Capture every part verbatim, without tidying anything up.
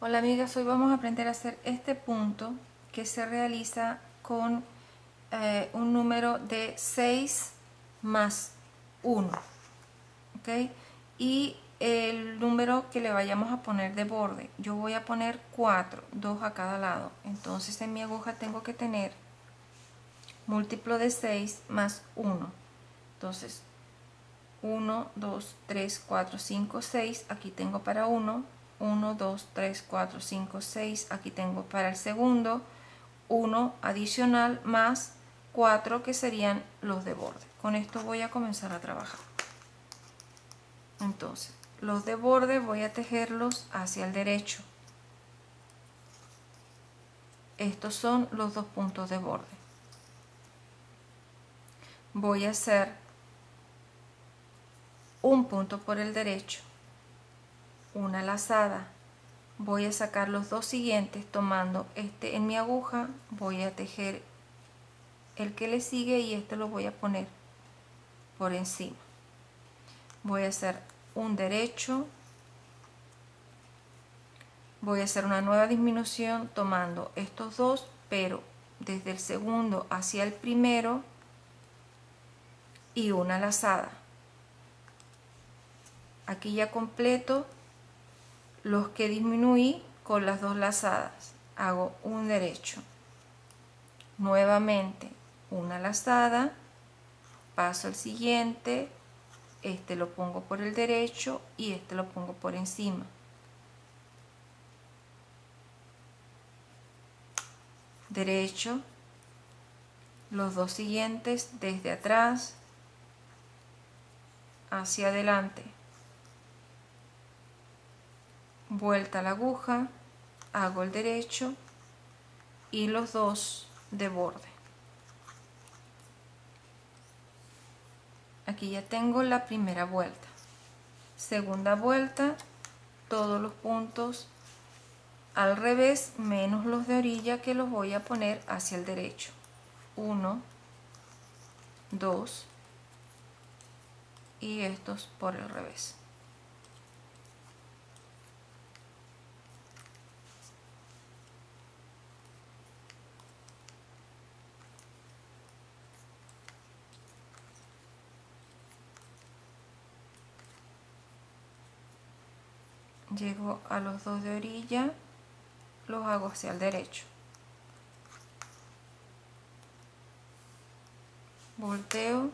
Hola amigas, hoy vamos a aprender a hacer este punto que se realiza con eh, un número de seis más uno, ¿ok? Y el número que le vayamos a poner de borde, yo voy a poner cuatro, dos a cada lado. Entonces en mi aguja tengo que tener múltiplo de seis más uno. Entonces uno, dos, tres, cuatro, cinco, seis, aquí tengo para uno, uno, dos, tres, cuatro, cinco, seis, aquí tengo para el segundo, uno adicional más cuatro que serían los de borde. Con esto voy a comenzar a trabajar. Entonces, los de borde voy a tejerlos hacia el derecho. Estos son los dos puntos de borde. Voy a hacer un punto por el derecho, una lazada. Voy a sacar los dos siguientes tomando este en mi aguja, voy a tejer el que le sigue y este lo voy a poner por encima. Voy a hacer un derecho, voy a hacer una nueva disminución tomando estos dos, pero desde el segundo hacia el primero y una lazada. Aquí ya completo los que disminuí con las dos lazadas. Hago un derecho, nuevamente una lazada, paso al siguiente, este lo pongo por el derecho y este lo pongo por encima. Derecho, los dos siguientes desde atrás hacia adelante, vuelta a la aguja, hago el derecho y los dos de borde. Aquí ya tengo la primera vuelta. Segunda vuelta, todos los puntos al revés menos los de orilla, que los voy a poner hacia el derecho. uno, dos y estos por el revés. Llego a los dos de orilla, los hago hacia el derecho. Volteo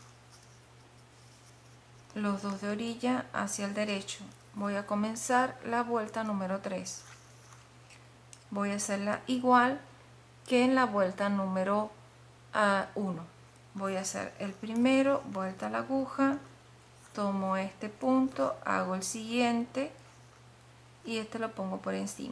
los dos de orilla hacia el derecho. Voy a comenzar la vuelta número tres. Voy a hacerla igual que en la vuelta número uno. Voy a hacer el primero, vuelta a la aguja, tomo este punto, hago el siguiente y este lo pongo por encima.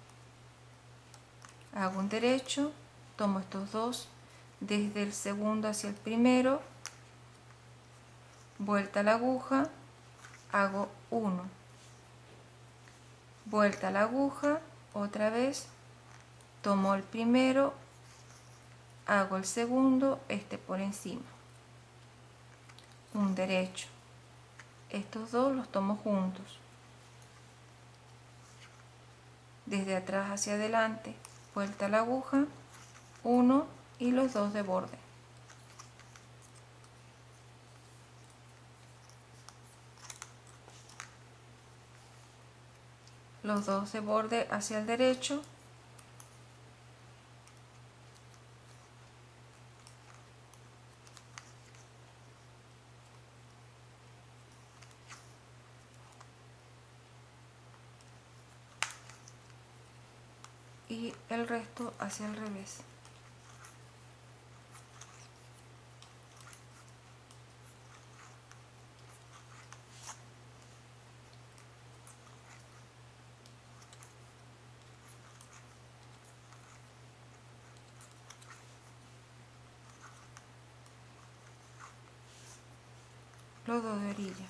Hago un derecho, tomo estos dos desde el segundo hacia el primero, vuelta a la aguja, hago uno, vuelta a la aguja, otra vez, tomo el primero, hago el segundo, este por encima, un derecho, estos dos los tomo juntos, desde atrás hacia adelante, vuelta a la aguja, uno y los dos de borde. Los dos de borde hacia el derecho, y el resto hacia el revés. Los dos de orilla.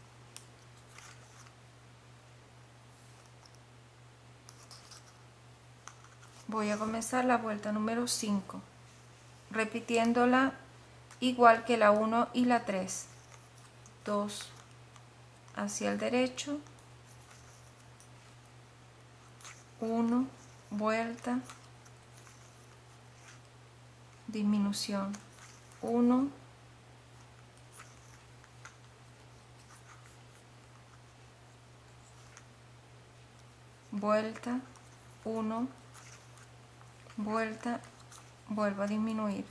Voy a comenzar la vuelta número cinco, repitiéndola igual que la uno y la tres. dos hacia el derecho, uno, vuelta, disminución, uno, vuelta, uno, vuelta, vuelvo a disminuir,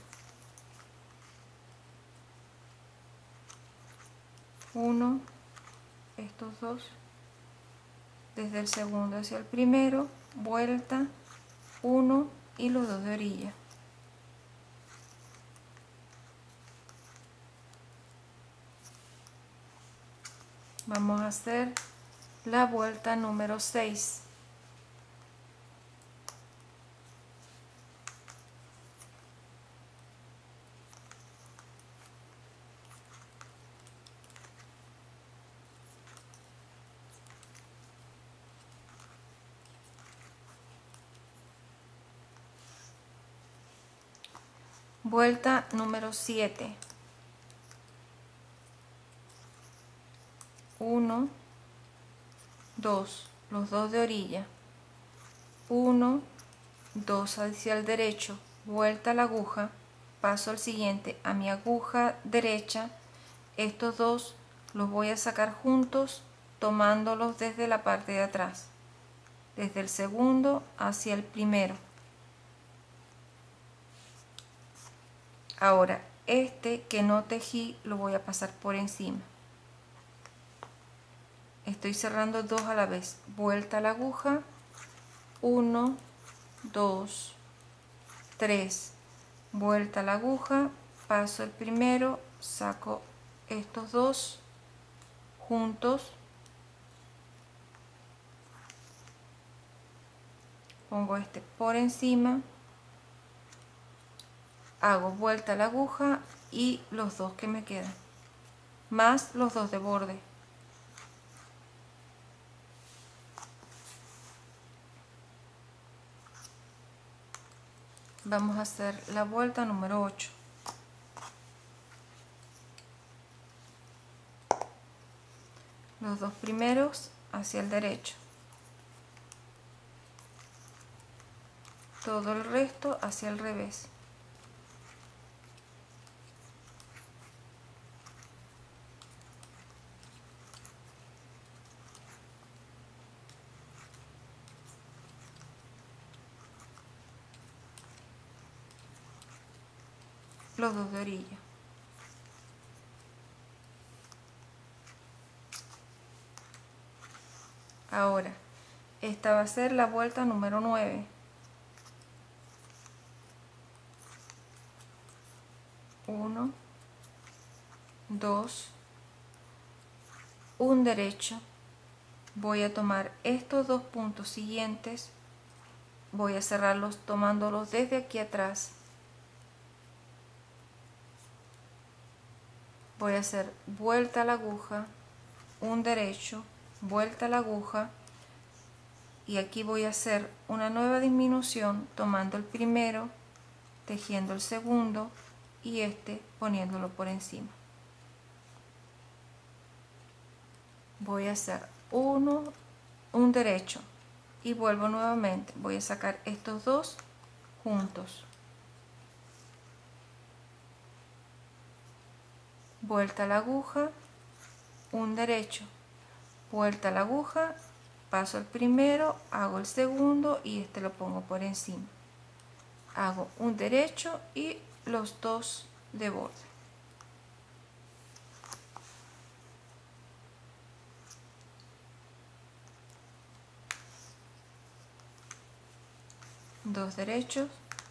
uno, estos dos, desde el segundo hacia el primero, vuelta, uno y los dos de orilla. Vamos a hacer la vuelta número seis. Vuelta número siete. uno, dos, los dos de orilla. uno, dos hacia el derecho, vuelta a la aguja, paso al siguiente a mi aguja derecha. Estos dos los voy a sacar juntos tomándolos desde la parte de atrás, desde el segundo hacia el primero. Ahora este que no tejí lo voy a pasar por encima. Estoy cerrando dos a la vez, vuelta a la aguja, uno, dos, tres, vuelta a la aguja, paso el primero, saco estos dos juntos, pongo este por encima, hago vuelta a la aguja y los dos que me quedan, más los dos de borde. Vamos a hacer la vuelta número ocho. Los dos primeros hacia el derecho. Todo el resto hacia el revés. Los dos de orilla. Ahora, esta va a ser la vuelta número nueve. uno, dos, un derecho. Voy a tomar estos dos puntos siguientes, voy a cerrarlos tomándolos desde aquí atrás. Voy a hacer vuelta a la aguja, un derecho, vuelta a la aguja, y aquí voy a hacer una nueva disminución tomando el primero, tejiendo el segundo y este poniéndolo por encima. Voy a hacer uno, un derecho y vuelvo nuevamente, voy a sacar estos dos juntos, vuelta a la aguja, un derecho, vuelta a la aguja, paso el primero, hago el segundo y este lo pongo por encima, hago un derecho y los dos de borde. Dos derechos,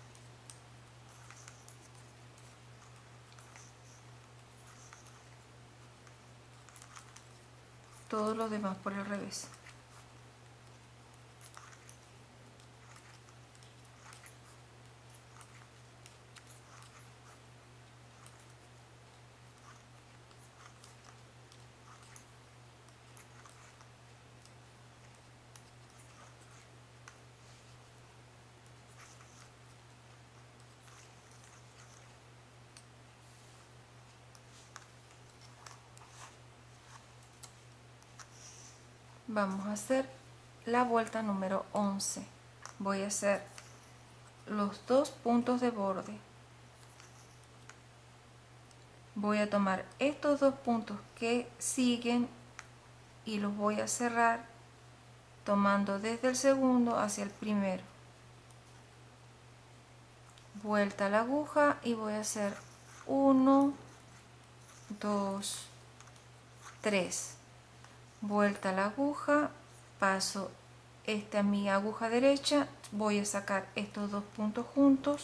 todos los demás por el revés. Vamos a hacer la vuelta número once. voy a hacer los dos puntos de borde. Voy a tomar estos dos puntos que siguen y los voy a cerrar tomando desde el segundo hacia el primero. Vuelta a la aguja y voy a hacer uno, dos, tres. Vuelta a la aguja, paso esta a mi aguja derecha, voy a sacar estos dos puntos juntos.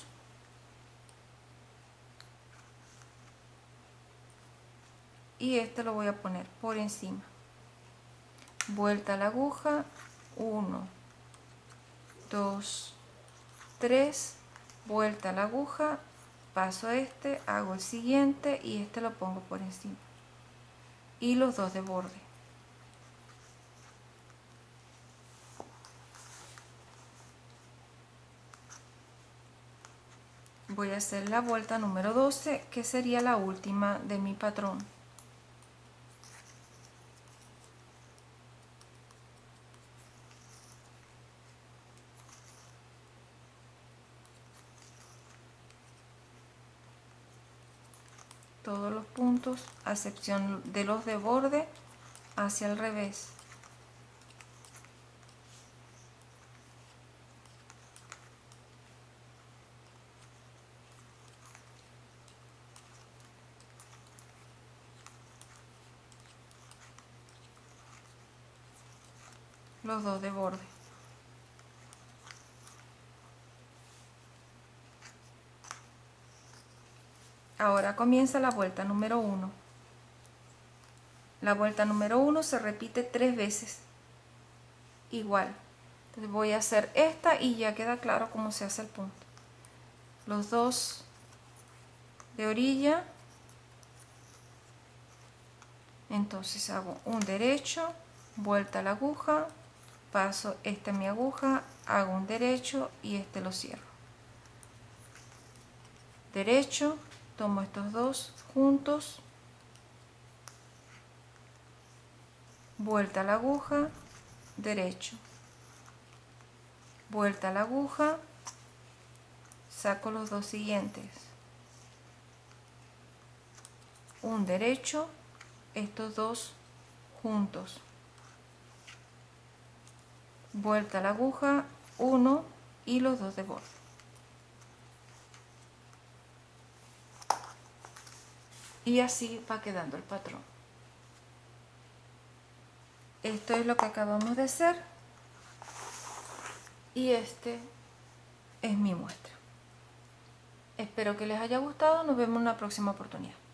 Y este lo voy a poner por encima. Vuelta a la aguja, uno, dos, tres, vuelta a la aguja, paso este, hago el siguiente y este lo pongo por encima. Y los dos de borde. Voy a hacer la vuelta número doce, que sería la última de mi patrón. Todos los puntos, a excepción de los de borde, hacia el revés. Los dos de borde. Ahora comienza la vuelta número uno. La vuelta número uno se repite tres veces. Igual. Entonces voy a hacer esta y ya queda claro cómo se hace el punto. Los dos de orilla. Entonces hago un derecho, vuelta a la aguja, paso esta en mi aguja, hago un derecho y este lo cierro. Derecho, tomo estos dos juntos, vuelta a la aguja, derecho, vuelta a la aguja, saco los dos siguientes, un derecho, estos dos juntos, vuelta a la aguja, uno y los dos de borde. Y así va quedando el patrón. Esto es lo que acabamos de hacer y este es mi muestra. Espero que les haya gustado. Nos vemos en una próxima oportunidad.